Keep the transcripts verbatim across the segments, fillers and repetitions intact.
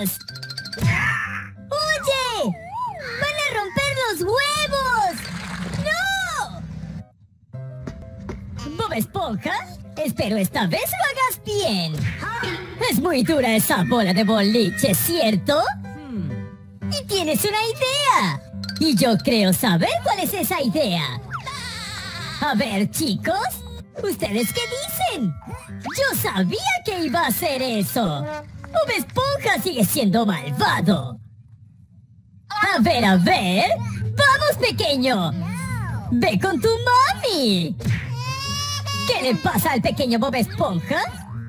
¡Vamos! ¡Oye! ¡Van a romper los huevos! ¡No! ¿Bob Esponja? Espero esta vez lo hagas bien. Es muy dura esa bola de boliche, ¿cierto? Y tienes una idea. Y yo creo saber cuál es esa idea. A ver, chicos, ¿ustedes qué dicen? Yo sabía que iba a hacer eso. Bob Esponja sigue siendo malvado. A ver, a ver. ¡Vamos, pequeño! ¡Ve con tu mami! ¿Qué le pasa al pequeño Bob Esponja?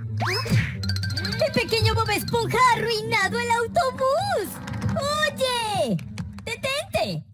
El pequeño Bob Esponja ha arruinado el autobús. ¡Oye! ¡Detente!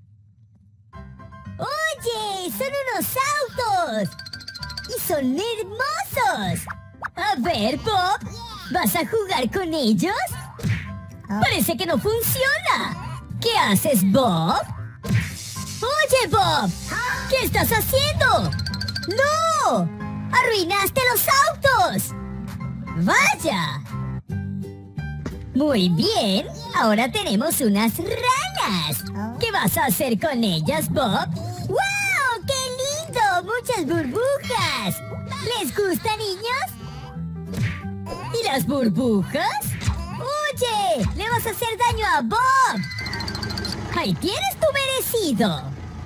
¡Oye! ¡Son unos autos! ¡Y son hermosos! A ver, Bob, ¿vas a jugar con ellos? Parece que no funciona. ¿Qué haces, Bob? ¡Oye, Bob! ¿Qué estás haciendo? ¡No! ¡Arruinaste los autos! ¡Vaya! Muy bien, ahora tenemos unas ranas. ¿Qué vas a hacer con ellas, Bob? ¡Wow! ¡Qué lindo! ¡Muchas burbujas! ¿Les gusta, niños? ¿Y las burbujas? ¡Oye! ¡Le vas a hacer daño a Bob! ¡Ahí tienes tu merecido!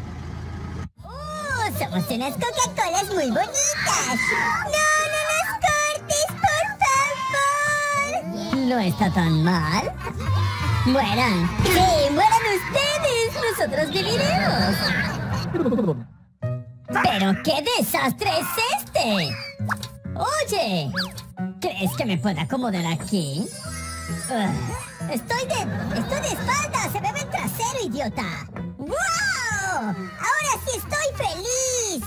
¡Oh! Somos unas Coca-Colas muy bonitas. ¡No, no las cortes, por favor! No está tan mal. ¡Mueran! ¡Sí, mueran ustedes! ¡Nosotros viviremos! ¡Pero qué desastre es este! ¡Oye! ¿Crees que me pueda acomodar aquí? Uh, estoy de... Estoy de espalda. Se me ve el trasero, idiota. ¡Wow! ¡Ahora sí estoy feliz!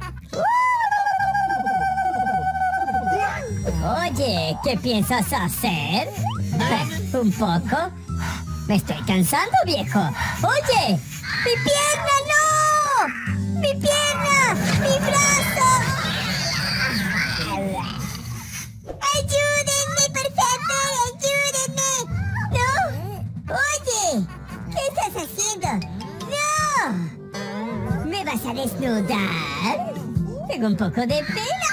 ¡Uh! Oye, ¿qué piensas hacer? Eh, ¿Un poco? Me estoy cansando, viejo. ¡Oye! ¡Mi pierna, no! ¡Mi pierna! ¡Mi brazo! ¡Ayúdenme, por favor! ¡Ayúdenme! ¿No? Oye, ¿qué estás haciendo? ¡No! ¿Me vas a desnudar? Tengo un poco de pena.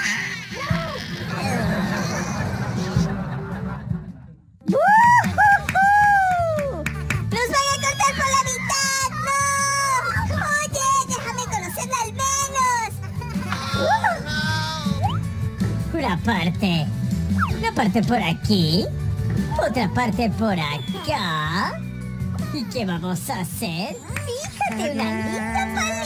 ¡Uh-huh-huh! ¡Nos van a cortar por la mitad! ¡No! ¡Oye, déjame conocerla al menos! Uh. Una parte. Una parte por aquí. Otra parte por acá. ¿Y qué vamos a hacer? Fíjate, una linda paleta.